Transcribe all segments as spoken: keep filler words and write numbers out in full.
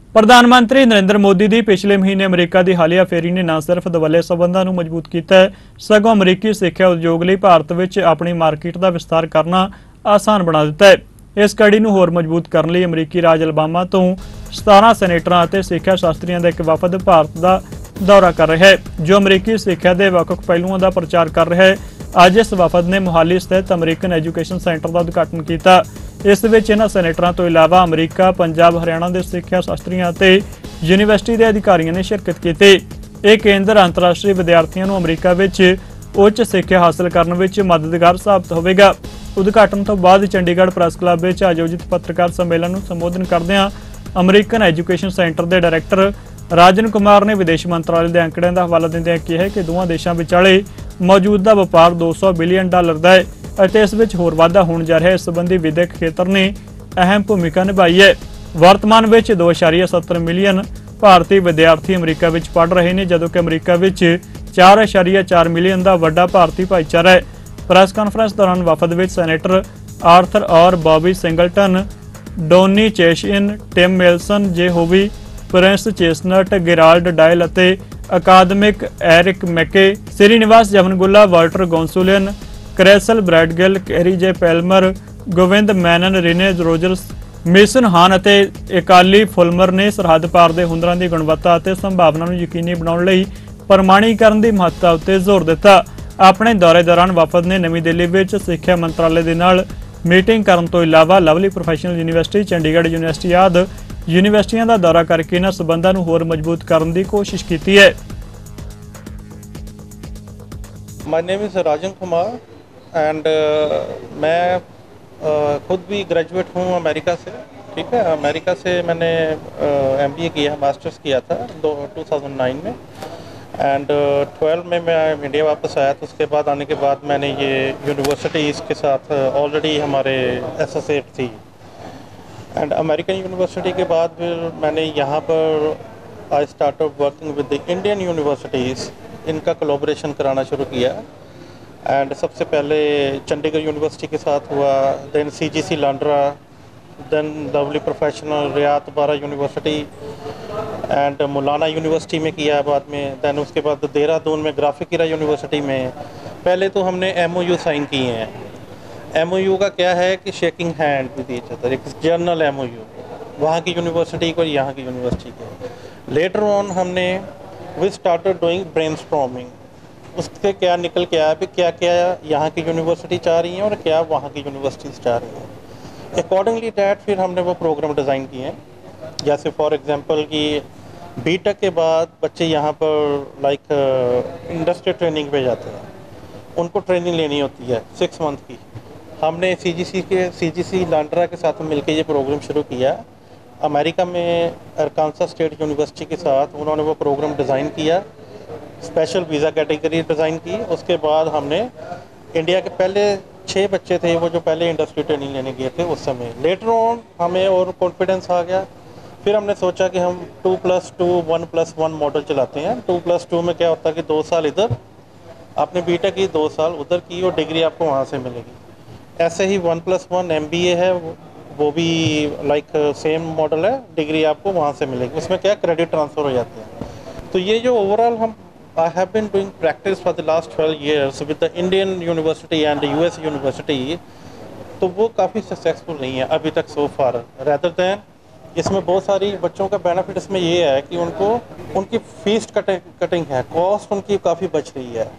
ਪ੍ਰਧਾਨ ਮੰਤਰੀ ਨਰਿੰਦਰ ਮੋਦੀ ਦੀ ਪਿਛਲੇ ਮਹੀਨੇ ਅਮਰੀਕਾ ਦੀ ਹਾਲੀਆ ਫੇਰੀ ਨੇ ਨਾ ਸਿਰਫ ਦਵੱਲੇ ਸਬੰਧਾਂ ਨੂੰ ਮਜ਼ਬੂਤ ਕੀਤਾ ਹੈ, ਸਗੋਂ ਅਮਰੀਕੀ ਸਿੱਖਿਆ ਉਦਯੋਗ ਲਈ ਭਾਰਤ ਵਿੱਚ ਆਪਣੀ ਮਾਰਕੀਟ ਦਾ ਵਿਸਤਾਰ ਕਰਨਾ ਆਸਾਨ ਬਣਾ ਦਿੱਤਾ ਹੈ। ਇਸ ਕੜੀ ਨੂੰ ਹੋਰ ਮਜ਼ਬੂਤ ਕਰਨ ਲਈ ਅਮਰੀਕੀ ਰਾਜ ਅਲਬਾਮਾ ਤੋਂ ਸਤਾਰਾਂ ਸੈਨੇਟਰਾਂ ਅਤੇ ਸਿੱਖਿਆ ਸ਼ਾਸਤਰੀਆਂ ਦਾ ਇੱਕ ਵਫਦ ਭਾਰਤ ਦਾ ਦੌਰਾ ਕਰ ਰਿਹਾ ਹੈ, ਜੋ ਅਮਰੀਕੀ ਸਿੱਖਿਆ ਦੇ ਵੱਖ-ਵੱਖ ਪਹਿਲੂਆਂ ਦਾ ਪ੍ਰਚਾਰ ਕਰ ਰਿਹਾ ਹੈ। ਅੱਜ ਇਸ ਵਫਦ ਨੇ ਮੁਹਾਲੀ ਸਥਿਤ ਅਮਰੀਕਨ ਐਜੂਕੇਸ਼ਨ ਸੈਂਟਰ ਦਾ ਉਦਘਾਟਨ ਕੀਤਾ। ਇਸ ਵਿੱਚ ਇਹਨਾਂ ਸੈਨੇਟਰਾਂ ਤੋਂ ਇਲਾਵਾ ਅਮਰੀਕਾ, ਪੰਜਾਬ, ਹਰਿਆਣਾ ਦੇ ਸਿੱਖਿਆ ਸ਼ਾਸਤਰੀਆਂ ਅਤੇ ਯੂਨੀਵਰਸਿਟੀ ਦੇ ਅਧਿਕਾਰੀਆਂ ਨੇ ਸ਼ਿਰਕਤ ਕੀਤੀ। ਇਹ ਕੇਂਦਰ ਅੰਤਰਰਾਸ਼ਟਰੀ ਵਿਦਿਆਰਥੀਆਂ ਨੂੰ ਅਮਰੀਕਾ ਵਿੱਚ ਉੱਚ ਸਿੱਖਿਆ ਹਾਸਲ ਕਰਨ ਵਿੱਚ ਮਦਦਗਾਰ ਸਾਬਤ ਹੋਵੇਗਾ। ਉਦਘਾਟਨ ਤੋਂ ਬਾਅਦ ਚੰਡੀਗੜ੍ਹ ਪ੍ਰੈਸ ਕਲੱਬ ਵਿੱਚ ਆਯੋਜਿਤ ਪੱਤਰਕਾਰ ਸੰਮੇਲਨ ਨੂੰ ਸੰਬੋਧਨ ਕਰਦਿਆਂ ਅਮਰੀਕਨ ਐਜੂਕੇਸ਼ਨ ਸੈਂਟਰ ਦੇ ਡਾਇਰੈਕਟਰ ਰਾਜਨ ਕੁਮਾਰ ਨੇ ਵਿਦੇਸ਼ ਮੰਤਰਾਲੇ ਦੇ ਅੰਕੜਿਆਂ ਦਾ ਹਵਾਲਾ ਦਿੰਦਿਆਂ ਕਿਹਾ ਕਿ ਦੋਵਾਂ ਦੇਸ਼ਾਂ ਵਿਚਾਲੇ ਮੌਜੂਦਾ ਵਪਾਰ ਦੋ ਸੌ ਬਿਲੀਅਨ ਡਾਲਰ ਦਾ ਹੈ ਅਤੇ ਇਸ ਵਿੱਚ ਹੋਰ ਵਾਧਾ ਹੋਣ ਜਾ ਰਿਹਾ ਹੈ। ਇਸ ਸੰਬੰਧੀ ਵਿਦਿਅਕ ਖੇਤਰ ਨੇ ਅਹਿਮ ਭੂਮਿਕਾ ਨਿਭਾਈ ਹੈ। ਵਰਤਮਾਨ ਵਿੱਚ ਦੋ ਦਸ਼ਮਲਵ ਸੱਤ ਮਿਲੀਅਨ ਭਾਰਤੀ ਵਿਦਿਆਰਥੀ ਅਮਰੀਕਾ ਵਿੱਚ ਪੜ੍ਹ ਰਹੇ ਨੇ, ਜਦੋਂ ਕਿ ਅਮਰੀਕਾ ਵਿੱਚ ਚਾਰ ਦਸ਼ਮਲਵ ਚਾਰ ਮਿਲੀਅਨ ਦਾ ਵੱਡਾ ਭਾਰਤੀ ਭਾਈਚਾਰਾ ਹੈ। ਪ੍ਰੈਸ ਕਾਨਫਰੰਸ ਦੌਰਾਨ ਵਫਦ ਵਿੱਚ ਸੈਨੇਟਰ ਆਰਥਰ ਔਰ Bobby Singleton, Donnie Cheshin, Tim Milson, J Howie, Prince Chestnut, Gerald Dial ਅਤੇ ਅਕਾਦਮਿਕ Eric Mackay, Srinivas Jawangula, Walter Gonsulian, Cressel Bradgill, Kerry J Palmer, Govind Menon, Renee Rogers, ਮਿਸ਼ਨ ਹਾਨ ਅਤੇ ਇਕਾਲੀ ਫੁਲਮਰ ਨੇ ਸਰਹੱਦ ਪਾਰ ਦੇ ਹੁਨਰਾਂ ਦੀ ਗੁਣਵੱਤਾ ਅਤੇ ਸੰਭਾਵਨਾ ਨੂੰ ਯਕੀਨੀ ਬਣਾਉਣ ਲਈ ਪ੍ਰਮਾਣੀਕਰਨ ਦੀ ਮਹੱਤਤਾ ਉੱਤੇ ਜ਼ੋਰ ਦਿੱਤਾ। ਆਪਣੇ ਦੌਰੇ ਦੌਰਾਨ ਵਫਦ ਨੇ ਨਵੀਂ ਦਿੱਲੀ ਵਿੱਚ ਸਿੱਖਿਆ ਮੰਤਰਾਲੇ ਦੇ ਨਾਲ ਮੀਟਿੰਗ ਕਰਨ ਤੋਂ ਇਲਾਵਾ Lovely Professional University, Chandigarh University ਆਦਿ ਯੂਨੀਵਰਸਿਟੀਆਂ ਦਾ ਦੌਰਾ ਕਰਕੇ ਇਹਨਾਂ ਸਬੰਧਾਂ ਨੂੰ ਹੋਰ ਮਜ਼ਬੂਤ ਕਰਨ ਦੀ ਕੋਸ਼ਿਸ਼ ਕੀਤੀ ਹੈ। My name is Rajan Kumar and uh, मैं uh, खुद भी ग्रेजुएट हूँ अमेरिका से। ठीक है, अमेरिका से मैंने एम बी ए किया, मास्टर्स किया था दो टू थाउजेंड नाइन में एंड ट्वेल्व में मैं इंडिया वापस आया। तो उसके बाद आने के बाद मैंने ये यूनिवर्सिटीज़ के साथ ऑलरेडी हमारे एसोसिएट थी एंड अमेरिकन यूनिवर्सिटी के बाद फिर मैंने यहाँ पर I started working with the Indian universities, इनका कोलैबोरेशन कराना शुरू किया। एंड सबसे पहले चंडीगढ़ यूनिवर्सिटी के साथ हुआ, then C G C Landran, then Lovely Professional Rayat Bahra University and Maulana university में किया बाद में। दैन उसके बाद देहरादून में ग्राफिकिरा यूनिवर्सिटी में। पहले तो हमने एम ओ यू साइन किए हैं। एम ओ यू का क्या है कि shaking hand with each other, एक जर्नल एम ओ यू, वहाँ की यूनिवर्सिटी को यहाँ की यूनिवर्सिटी को। लेटर ऑन हमने वी स्टार्टेड डूइंग ब्रेनस्टॉर्मिंग, उससे क्या निकल के आया, क्या क्या यहाँ की यूनिवर्सिटी चाह रही हैं और क्या वहाँ की यूनिवर्सिटीज़ चाह रही हैं। अकॉर्डिंगली डैट फिर हमने वो प्रोग्राम डिज़ाइन किए हैं। जैसे फॉर एग्जांपल कि बी टेक के बाद बच्चे यहाँ पर लाइक इंडस्ट्री ट्रेनिंग पे जाते हैं, उनको ट्रेनिंग लेनी होती है सिक्स मंथ की। हमने सी जी सी के सी जी सी लांड्रा के साथ मिलकर ये प्रोग्राम शुरू किया। अमेरिका में अरकानसास स्टेट यूनिवर्सिटी के साथ उन्होंने वो प्रोग्राम डिज़ाइन किया, स्पेशल वीज़ा कैटेगरी डिज़ाइन की। उसके बाद हमने इंडिया के पहले छः बच्चे थे वो जो पहले इंडस्ट्री ट्रेनिंग लेने गए थे उस समय। लेटर ऑन हमें और कॉन्फिडेंस आ गया, फिर हमने सोचा कि हम two plus two one plus one model चलाते हैं। टू प्लस टू में क्या होता है कि दो साल इधर आपने बी टेक की, दो साल उधर की और डिग्री आपको वहाँ से मिलेगी। ऐसे ही one plus one M B A है, वो भी लाइक सेम मॉडल है, डिग्री आपको वहाँ से मिलेगी। उसमें क्या क्रेडिट ट्रांसफ़र हो जाते हैं। तो ये जो ओवरऑल हम I have been doing practice for the last twelve years with the Indian university and U S university, तो वो काफ़ी सक्सेसफुल नहीं है अभी तक सो फार। रैदर दैन इसमें बहुत सारी बच्चों का बेनिफिट इसमें ये है कि उनको उनकी फ़ीस कटिंग कटिंग है, कॉस्ट उनकी काफ़ी बच रही है।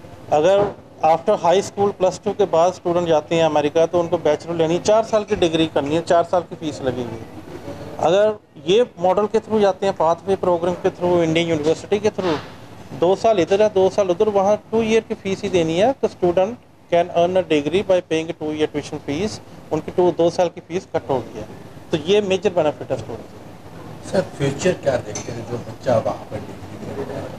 अगर after high school plus two के बाद स्टूडेंट जाते हैं अमेरिका तो उनको बैचलर लेनी, चार साल की डिग्री करनी है, चार साल की फ़ीस लगेगी। अगर ये मॉडल के थ्रू जाते हैं, पाथवे प्रोग्राम के थ्रू, इंडियन यूनिवर्सिटी के थ्रू, दो साल इधर है दो साल उधर, वहाँ टू ईयर की फ़ीस ही देनी है। तो student can earn a degree by paying two year tuition fees, उनकी टू दो साल की फ़ीस कट हो गई है। तो ये मेजर बेनिफिट है स्टूडेंट। सर फ्यूचर क्या देखते हैं जो बच्चा वहाँ पर डिग्री कर रहा है,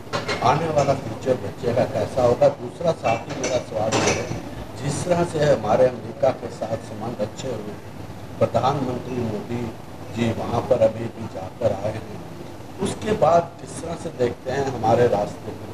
आने वाला फ्यूचर बच्चे का कैसा होगा? दूसरा साथ ही मेरा सवाल ये है, जिस तरह से हमारे अमेरिका के साथ संबंध अच्छे हुए, प्रधानमंत्री मोदी जी वहाँ पर अभी भी जाकर आए हैं, उसके बाद किस तरह से देखते हैं हमारे रास्ते को?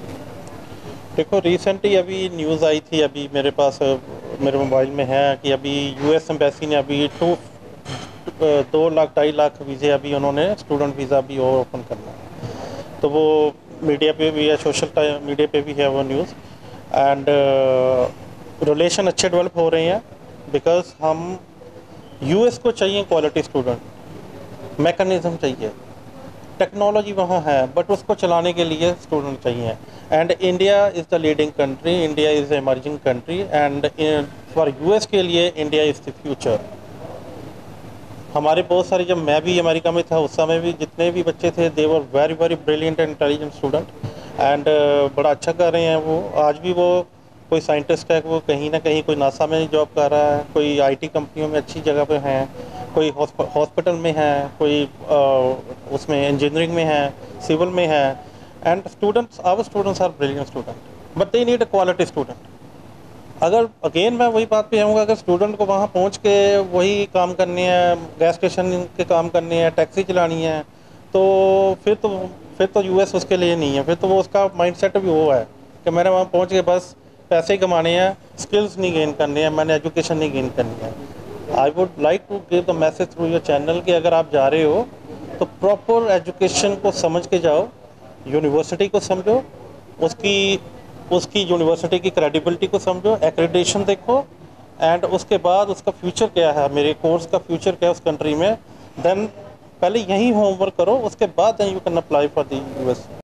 देखो रिसेंटली अभी न्यूज़ आई थी, अभी मेरे पास मेरे मोबाइल में है कि अभी यूएस एम्बेसी ने अभी टू दो लाख ढाई लाख वीज़े अभी उन्होंने स्टूडेंट वीज़ा भी और ओपन करना है, तो वो मीडिया पे भी है, सोशल मीडिया पे भी है वो न्यूज़। एंड रिलेशन अच्छे डेवलप हो रहे हैं, बिकॉज हम यूएस को चाहिए क्वालिटी स्टूडेंट, मैकेनिज्म चाहिए, टेक्नोलॉजी वहाँ है, बट उसको चलाने के लिए स्टूडेंट चाहिए। And India is the leading country, India is emerging country, and for US के लिए इंडिया इज़ द फ्यूचर। हमारे बहुत सारे, जब मैं भी अमेरिका में था उस समय भी जितने भी बच्चे थे, they were very very brilliant and intelligent student, and बड़ा अच्छा कर रहे हैं वो। आज भी वो कोई साइंटिस्ट है, वो कहीं ना कहीं कोई नासा में जॉब कर रहा है, कोई आईटी कंपनियों में अच्छी जगह पे हैं, कोई हॉस्पिटल में है, कोई आ, उसमें इंजीनियरिंग में है, सिविल में है। And students, our students are brilliant student, but they need a quality student. अगर अगेन मैं वही बात पे आऊँगा, अगर स्टूडेंट को वहाँ पहुँच के वही काम करने हैं, गैस स्टेशन के काम करने हैं, टैक्सी चलानी है, तो फिर तो फिर तो यूएस उसके लिए नहीं है। फिर तो वो उसका माइंडसेट भी वो है कि मैंने वहाँ पहुँच के बस पैसे कमाने हैं, स्किल्स नहीं गेन करने हैं, मैंने एजुकेशन नहीं गेन करनी है। I would like to give the message through your channel कि अगर आप जा रहे हो तो प्रॉपर एजुकेशन को समझ के जाओ, यूनिवर्सिटी को समझो, उसकी उसकी यूनिवर्सिटी की क्रेडिबिलिटी को समझो, एक्रेडिटेशन देखो, एंड उसके बाद उसका फ्यूचर क्या है, मेरे कोर्स का फ्यूचर क्या है उस कंट्री में, देन पहले यही होमवर्क करो, उसके बाद then you can apply for the US.